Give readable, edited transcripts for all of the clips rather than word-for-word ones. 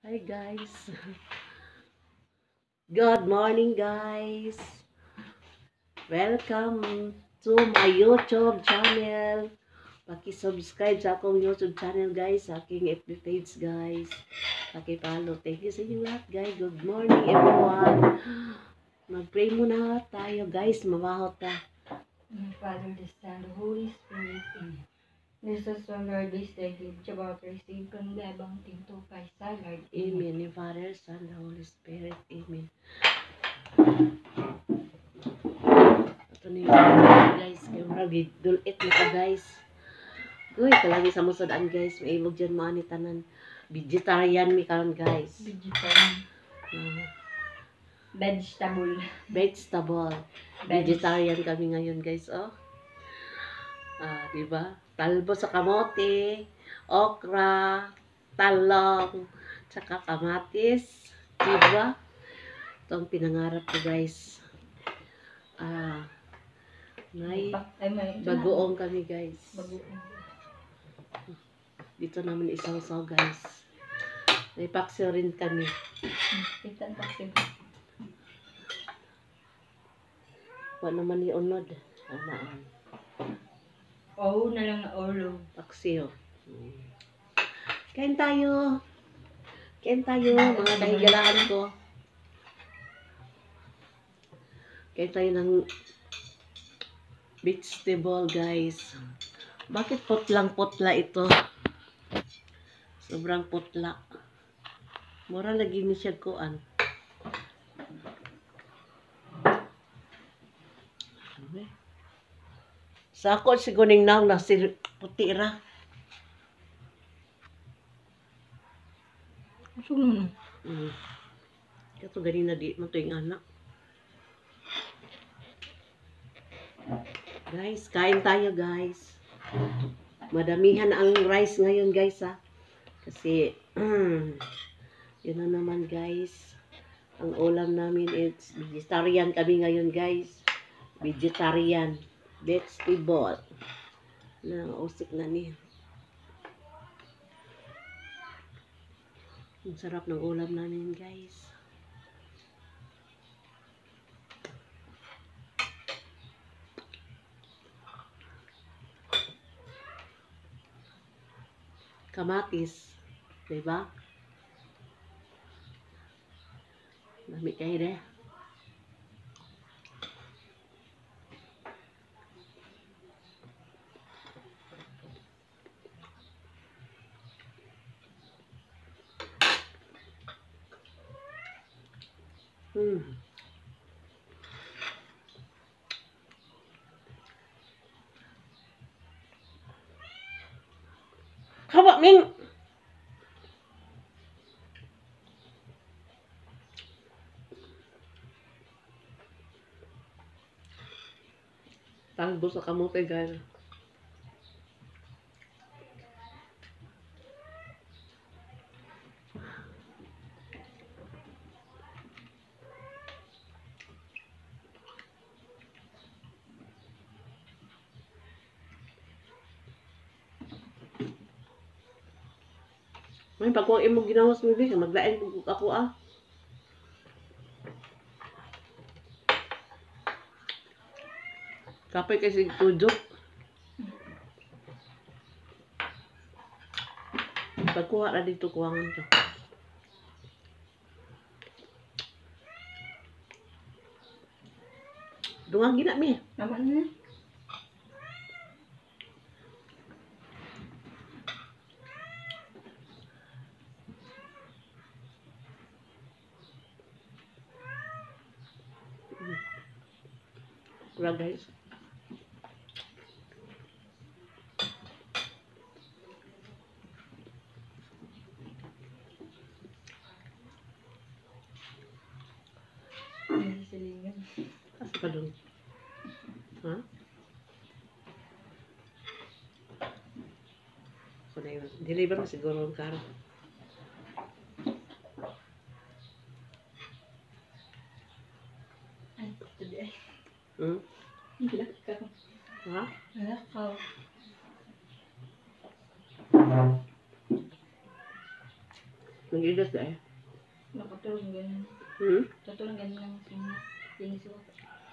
Hi guys. Good morning guys. Welcome to my YouTube channel. Paki-subscribe sa akong YouTube channel guys, sa aking FB page guys. Paki-follow. Thank you sa inyo lahat guys. Good morning everyone. Mag-pray muna tayo guys. Mabaho ta. Father, the Son, the Holy Spirit, Amen. Jesus, O Lord, this day give about receive kang labang tinto kay sa Lord. Amen. Ni Father, Son, the Holy Spirit. Amen. Ito na yung guys. Kaya marag dulit na ka guys. Uy, kalagi sa musadaan guys. Maibog dyan mga tanan. Vegetarian mi karon guys. Vegetarian. Uh, Vegetable. vegetable. Vegetarian kami ngayon guys. Oh. Diba? Talbo sa kamote, okra, talong, tsaka kamatis. Diba? Ito ang pinangarap ko guys. May bagoong kami guys. Bagoong. Dito naman isaw-saw guys. May paksiw rin kami. Kita paksiw. Wala naman ni unod. Anaan. Oo na lang na ulo. Paksiw. Kain tayo. Kain tayo mga dahigalaan ko. Kain tayo ng vegetable guys. Bakit putlang-putla ito? Sobrang putla. Mura lagi ni siya kuan. Sa ako siguning naw na si puti ra. Gusto mo. Kato ganina di mo to yung anak. Guys, kain tayo guys. Madamihan ang rice ngayon guys ha. Kasi yun na naman guys. Ang ulam namin is vegetarian kami ngayon guys. Vegetarian. Vegetable. Usik na niya. Ang sarap ng ulam namin guys. Kamatis. Diba? Dami kayo deh. Kawa Ming. Talbo sa kamote guys. May pagkuha imong ginawas mo di, maglain ako Kapay kasi tujo. Pagkuha na dito kuwangan to. Dungang gina mi. Naman na. Kura guys. Silingan. Kasi pa dun. Ha? So na yun. Deliver mo siguro ang karo. Ay, today. Lakaw. Ha? Lakaw. Nag-idas na eh. Nakatulong ganun. Hmm? Tutulong ganun lang sa pinis ko.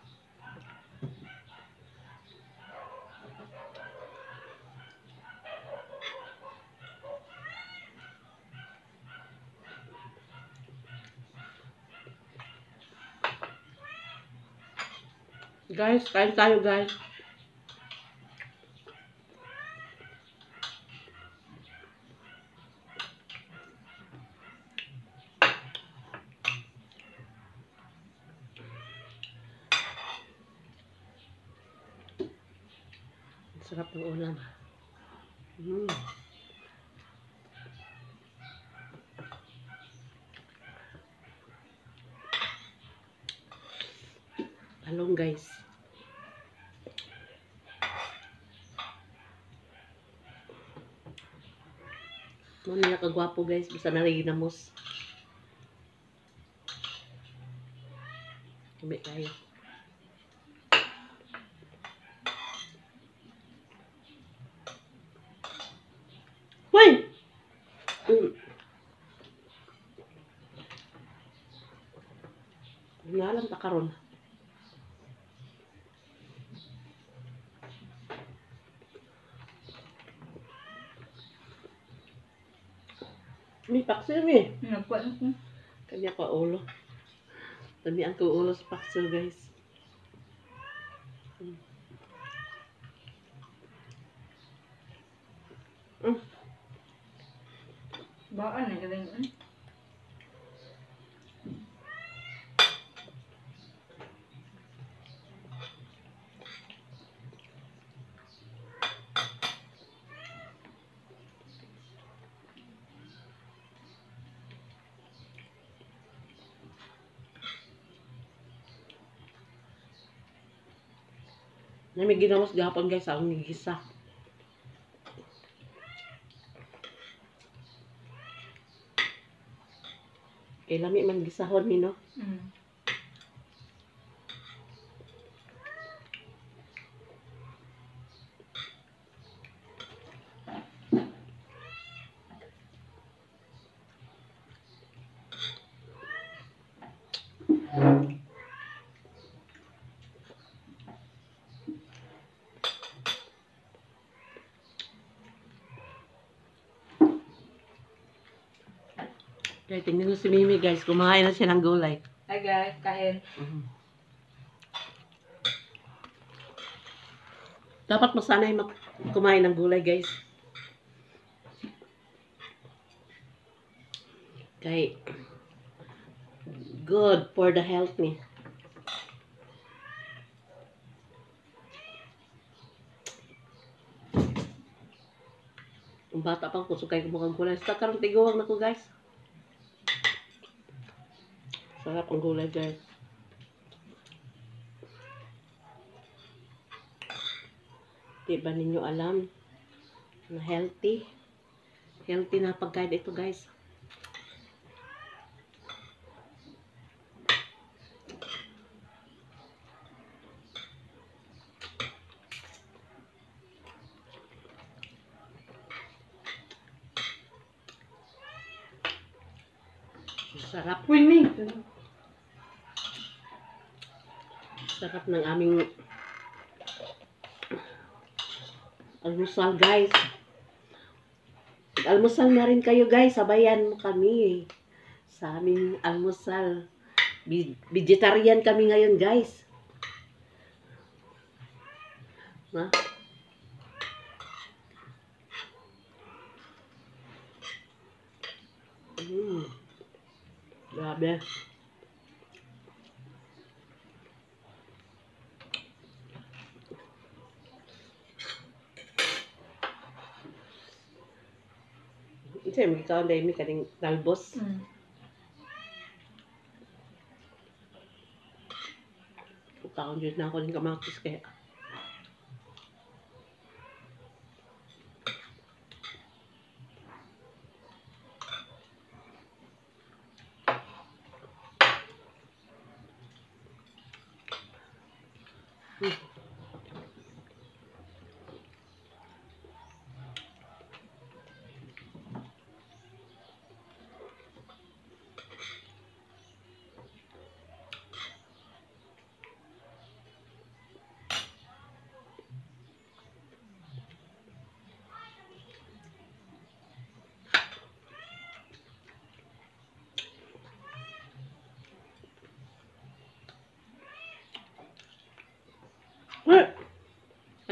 Guys, kain tayo guys. Ang sarap ng ulam. Mm. Talong guys. Ano niya kagwapo guys, bisa narinamos. Kami kayo. Hoy! Mm. Nalang ta karon. May paksir eh. Nagkuhan ko. Kanya ka ulo. Tani ang ulo sa paksir guys. Mm. Baan na ganun. Na may ginawas gapon guys ang gisa. Kay lami man gisahon ni no. Mm. Kaya tingnan nyo si Mimi guys, kumain na siya ng gulay. Hi guys, kain. Dapat masanay kumain ng gulay guys. Kay good for the health ni. Ang bata pang kusukay ko mukhang gulay. Sa karong tiguang na ko guys. Sarap ang gulay guys. Di ba ninyo alam na healthy? Healthy na pagkain ito guys. Sarap. Winning. Sarap ng aming almusal guys. Almusal na rin kayo guys. Sabayan mo kami sa aming almusal. Vegetarian kami ngayon guys. Ha? Grabe. Kasi may ikaw dahil may kaning talbos. Mm. Taon dyan na ako ng kamatis kaya.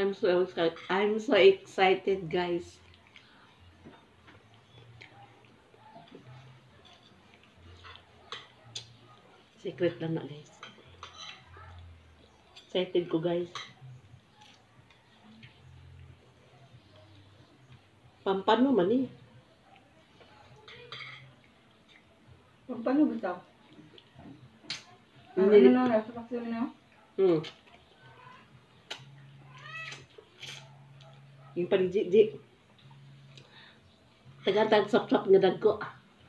I'm so excited, guys. Secret lang na, guys. Excited ko, guys. Pampano man eh. Paano ba ito? Hindi. Ano na, nasa vaccine na? Yung panijik-jik. Tagatag sap-sap nga dagko.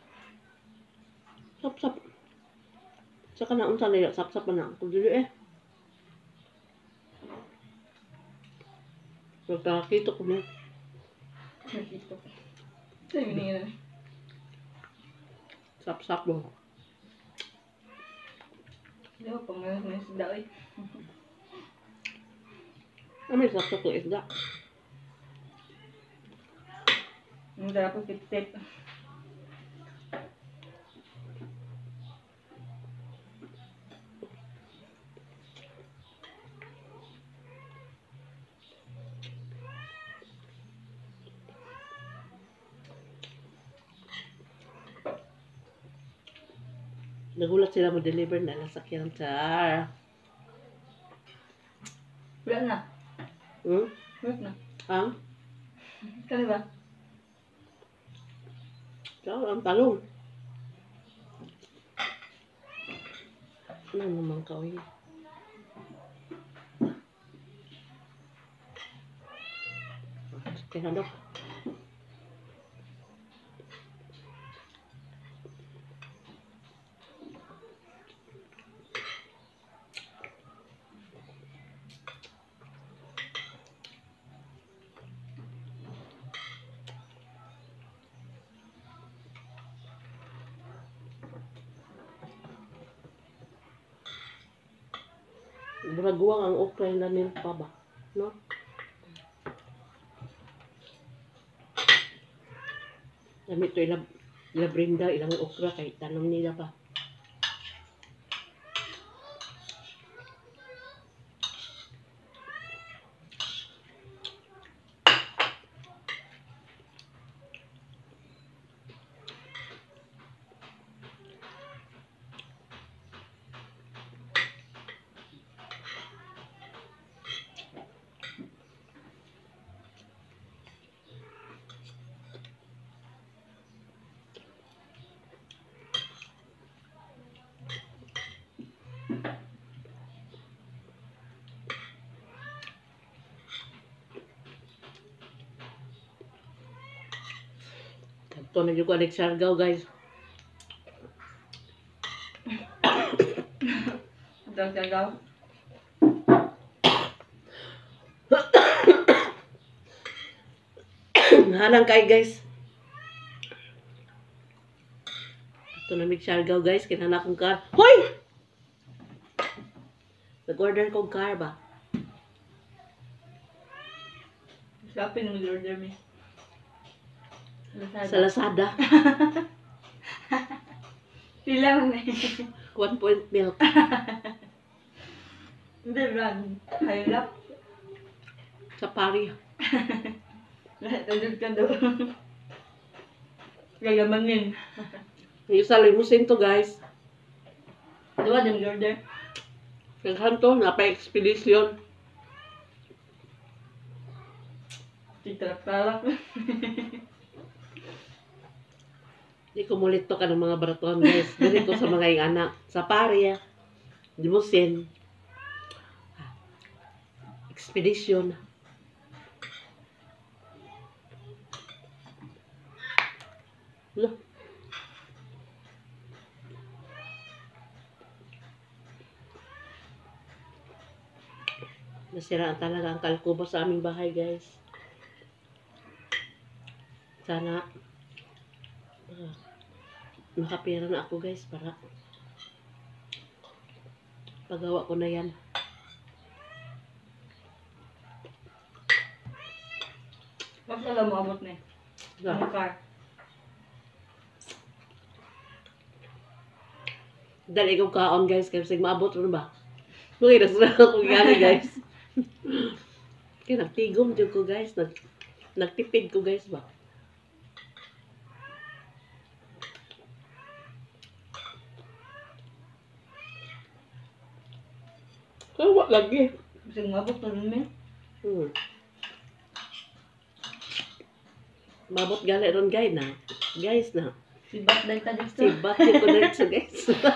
Sap-sap. Saka na unsa na sap-sap na. Kung dili eh. Pagkakito ko na. Nakito. Sa'yo nila. Sap-sap mo. Hindi ko pang ngayon na isda eh. May sap-sap ng isda. Ang sarap ko tip-tip. Nagulat sila mo deliver na nasakyan char. Wala na. Wala na. Ang? Kaya ba? Char, ang talong. Ano naman ka, uy? Kaya na. Buraguang ang okra na pa ba? No? Gamit to ila Brenda, ilang okra kay tanong nila pa. Ito na yung Alex Sargaw, guys. Ito ang sagaw. Halang kay guys. Ito na may Sargaw, guys. Kinana kong car. Hoy! Nag-order kong car ba? Shopee na mag-order me. Sa Lazada. Sila man eh. 1 point milk. Hindi, brand. Hirap. Sa pari. Tadog ka doon. Gagamanin. Yung isa limousine to, guys. Diba din order? Kaghan to, napa-expedition. Titrak-tarak. Hindi ko mulito ka ng mga baraton, guys. Dili ko sa mga yung anak. Sa pari, limousine. Expedition. Look. Nasiraan talaga ang kalkubo sa aming bahay, guys. Sana makapira na ako, guys, para pagawa ko na yan. Mas alam mo abot na eh. Ano car? Dali ko kaon, guys, kasi maabot rin ba? Nung inas na akong gani, guys. Kaya nagtigom dyan ko guys. Nagtipid ko guys ba? Kaya wala lagi. Kasi mabot na rin Hmm. Mabot gali ron guys na. Guys na. Sibat dahil ka dito. Sibat yung ko dito guys.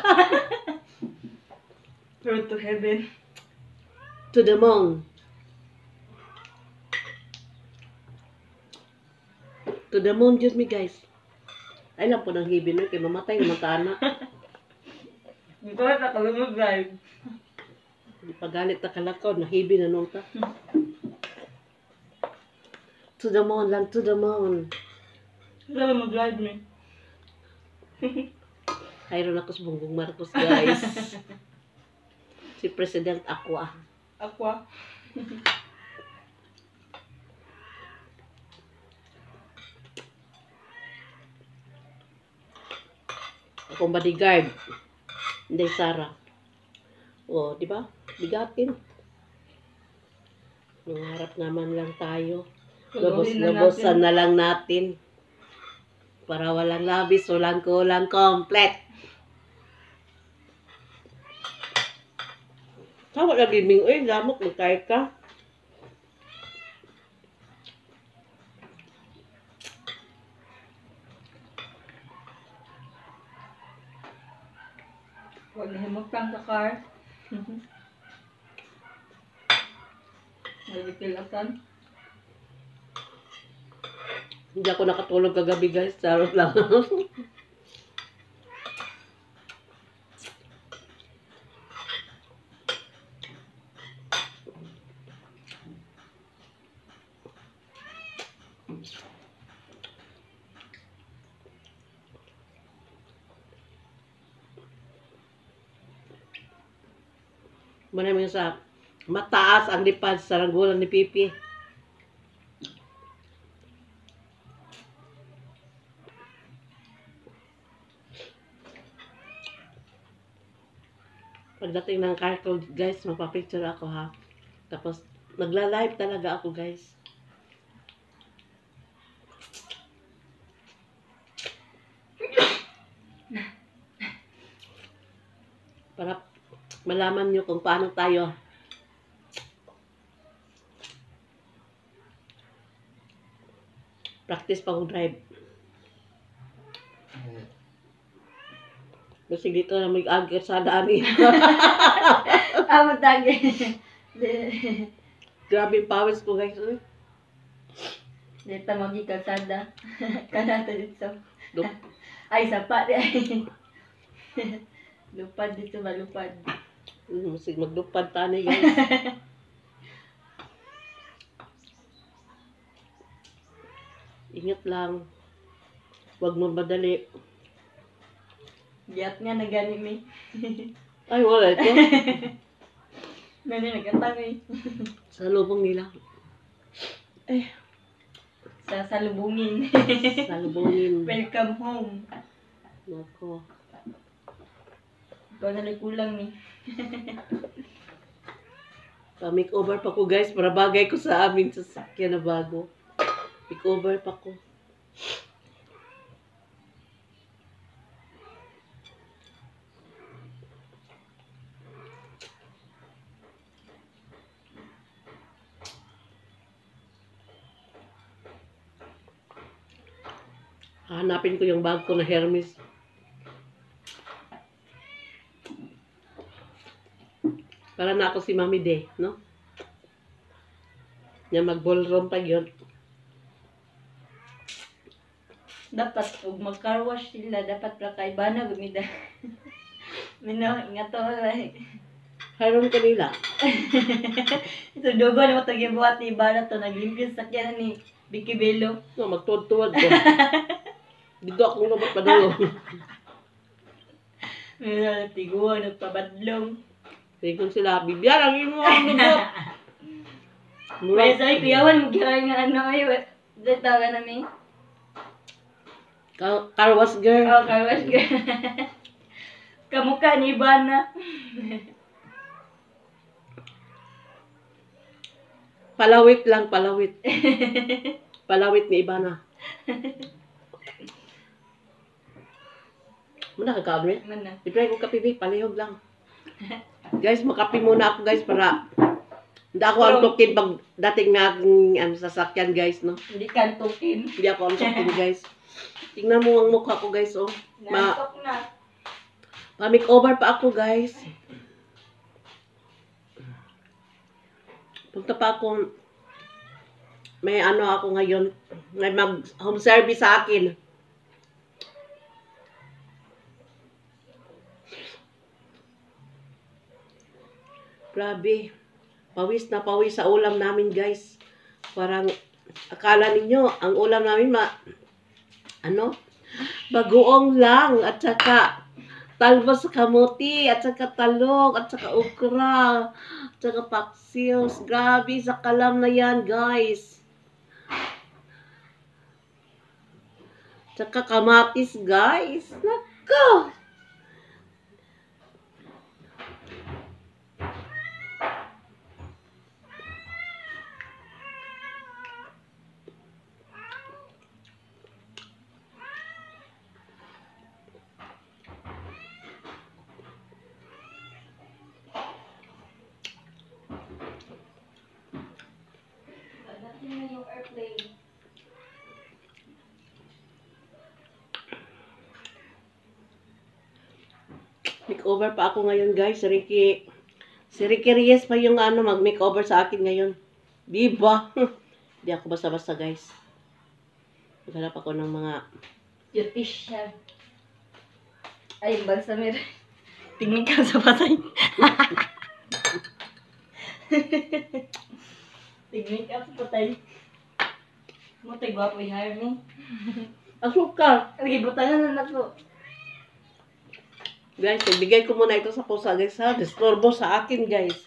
Road to heaven. To the moon. To the moon just me guys. Ay lang po nang hibin no. Kaya mamatay naman ka anak. Hindi ko na kami mag-drive. Pagalit na kalakaw. Nahibi na nung ta. To the moon lang. To the moon. Kaya mag-drive ni. Hayron ako sa Bongbong Marcos guys. Si President ako ah. Aqua. Akong bodyguard. Hindi Sara. O, di ba? Bigatin. Nangarap naman lang tayo. Lubos-lubosan na lang natin. Para walang labis, walang kulang, komplet. Tama na bibing, uy, lamok, magkaya ka. Huwag na himutang sa car. Nagpilasan. Hindi ako nakatulog kagabi guys, charot lang. Maraming sa mataas ang lipad sa ranggulan ni Pipi. Pagdating ng car ko, guys, magpa-picture ako ha. Tapos, magla-live talaga ako, guys. Para malaman nyo kung paano tayo practice pang drive. Kasi dito na may agad sa dami. Matagi. Grabe yung pawis ko guys. Dito magigkalsada. Kanata dito. Dup- Ay, sapa di ay. Lupad dito, malupad. Masig magdupad tani guys. Ingat lang. Huwag mo madali. Giyat nga na gani mi. Ay, wala ito. Gani nagkatami. Sa lubong nila. Sa salubungin. Sa lubongin. Welcome home. Nako. Ikaw na kulang ni. Pa-makeover pa ko guys. Para bagay ko sa amin sasakyan na bago. Makeover pa ko. Hanapin ko yung bag ko na Hermes. Para na ako si Mami De, no? Nga mag-ballroom pa yun. Dapat, kung mag-car wash sila, dapat pra kay bana gumida. Mino, ingat to. Hayron ko nila. Ito, dogo na matag-ibuhat ni Bana to. Naglimpis sa kyan ni Vicky Bello. No, magtuwad-tuwad ko. Dito akong lumot pa doon. Mino, tiguan, nagpabadlong. Tingkong sila, bibiyar ang imo ang lumot. May sa'yo, kuyawan, mag-kira nga ano ay, dito ka namin. Car wash girl. Oh, car wash ka. Kamukha ni Bana. Palawit lang, palawit. Palawit ni Ibana. Muna ka kaon, Mana? Libre ko kape, be. Palihog lang. Guys, makape muna ako, guys, para hindi ako antukin pag dating na aking sasakyan, guys, no? Hindi kantukin. Hindi ako antukin, guys. Tingnan mo ang mukha ko, guys, oh. Nantok na. Pa-makeover pa ako, guys. Punta pa ako, may ano ako ngayon, may mag-home service sa akin. Grabe. Pawis na pawis sa ulam namin, guys. Parang, akala ninyo, ang ulam namin, bagoong lang, at saka, talbos sa kamuti, at saka talong, at saka okra, at saka paksiws. Grabe, sa kalam na yan, guys. At saka kamatis, guys. Nako! Natin na yung airplane. Makeover pa ako ngayon, guys. Si Ricky Reyes pa yung mag-makeover sa akin ngayon. Diba? Hindi ako basta-basta, guys. Maghanap ako ng mga... Beautician. Ay, balsamir. Tingin ka sa patay. Tingin ka sa patay. Mo tay gwapo i-hire me. Asukal! Lagi butangan na nako. Guys, ibigay ko muna ito sa pusa, guys, ha? Disturbo sa akin, guys.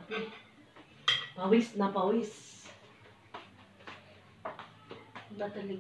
Pawis na pawis. Batalig.